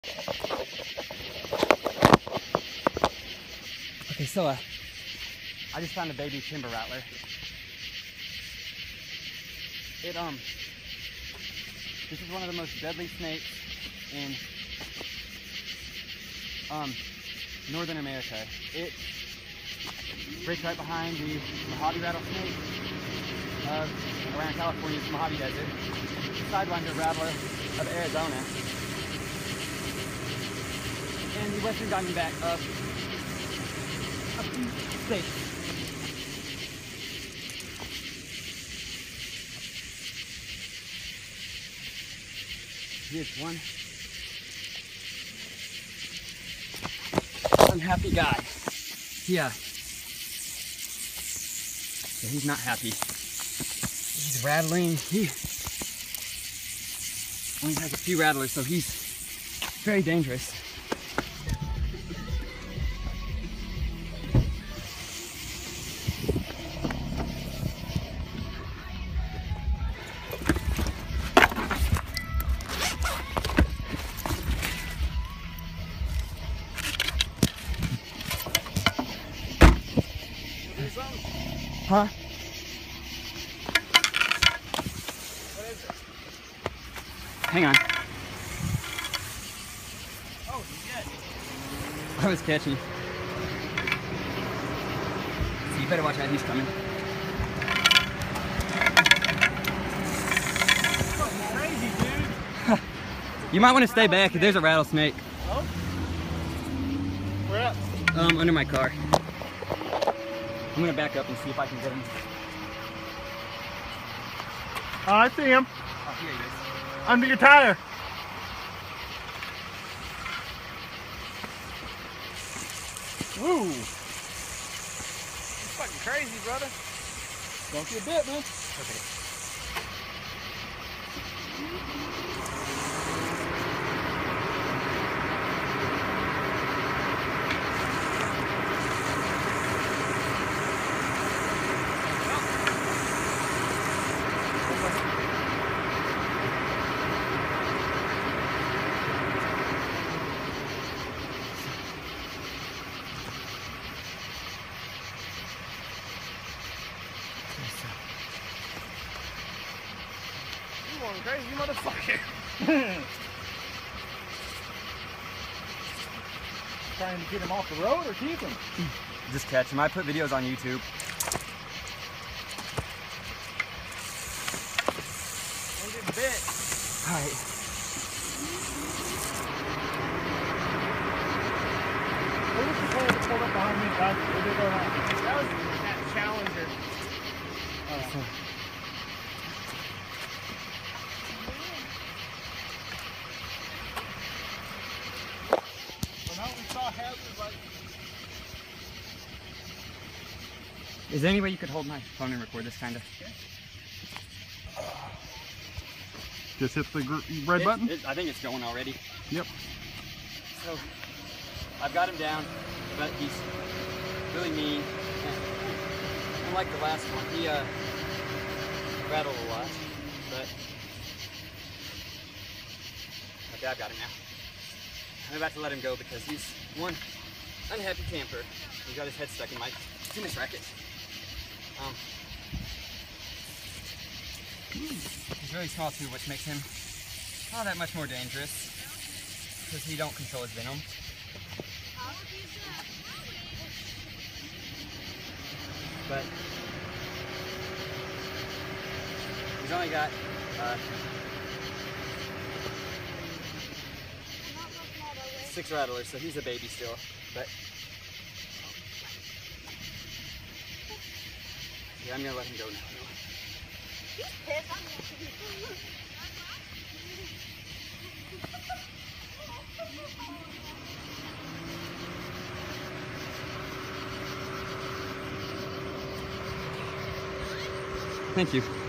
Okay, so I just found a baby timber rattler. This is one of the most deadly snakes in Northern America. It breaks right behind the Mojave rattlesnake around California's Mojave Desert, the sidewinder rattler of Arizona, and the western diamondback of states. Here's one unhappy guy. Yeah, he's not happy. He's rattling. He only has a few rattlers, so he's very dangerous. Huh? What is it? Hang on. Oh, shit. I was catching. So you better watch out, he's coming. That's fucking crazy, dude. You might want to stay back, there's a rattlesnake. Oh? Where at? Under my car. I'm gonna back up and see if I can get him. Oh, I see him. Oh, here he is. Under your tire. Woo. It's fucking crazy, brother. Don't be a bit, man. Okay. You going crazy, motherfucker. Trying to get him off the road or keep him? Just catch him. I put videos on YouTube. Don't get bit. Alright. Who was the player that pulled up behind me and got you? Where did they go now? That was that Challenger. Well, now we saw hazards like... Is there any way you could hold my phone and record this kind of? Just hit the red button? I think it's going already. Yep. So, I've got him down, but he's really mean. Unlike the last one, he rattled a lot, but okay, I've got him now. I'm about to let him go because he's one unhappy camper. He got his head stuck in this racket. He's really small too, which makes him not that much more dangerous because he don't control his venom. But he's only got six rattlers, so he's a baby still. But yeah, I'm gonna let him go now. Thank you.